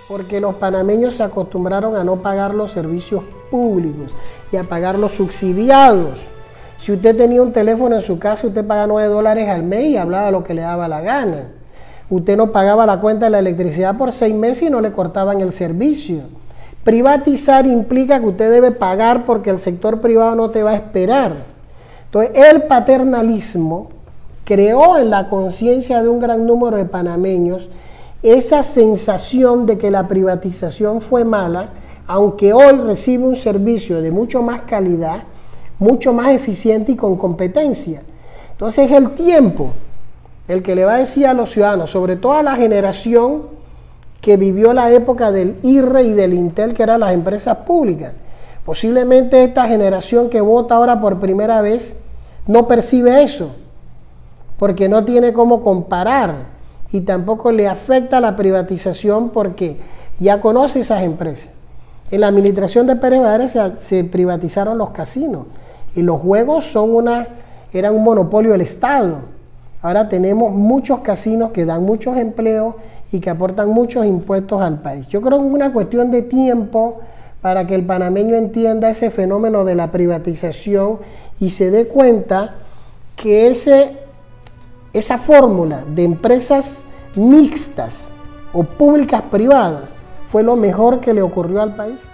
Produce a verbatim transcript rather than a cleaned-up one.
porque los panameños se acostumbraron a no pagar los servicios públicos y a pagar los subsidiados. Si usted tenía un teléfono en su casa, usted pagaba nueve dólares al mes y hablaba lo que le daba la gana. Usted no pagaba la cuenta de la electricidad por seis meses y no le cortaban el servicio. Privatizar implica que usted debe pagar porque el sector privado no te va a esperar. Entonces, el paternalismo creó en la conciencia de un gran número de panameños esa sensación de que la privatización fue mala, aunque hoy recibe un servicio de mucho más calidad, mucho más eficiente y con competencia. Entonces, es el tiempo el que le va a decir a los ciudadanos, sobre todo a la generación que vivió la época del I R E y del Intel, que eran las empresas públicas. Posiblemente esta generación que vota ahora por primera vez no percibe eso, porque no tiene cómo comparar y tampoco le afecta la privatización porque ya conoce esas empresas. En la administración de Pérez Valladares se, se privatizaron los casinos y los juegos son una, eran un monopolio del Estado. Ahora tenemos muchos casinos que dan muchos empleos y que aportan muchos impuestos al país. Yo creo que es una cuestión de tiempo para que el panameño entienda ese fenómeno de la privatización y se dé cuenta que ese, esa fórmula de empresas mixtas o públicas privadas fue lo mejor que le ocurrió al país.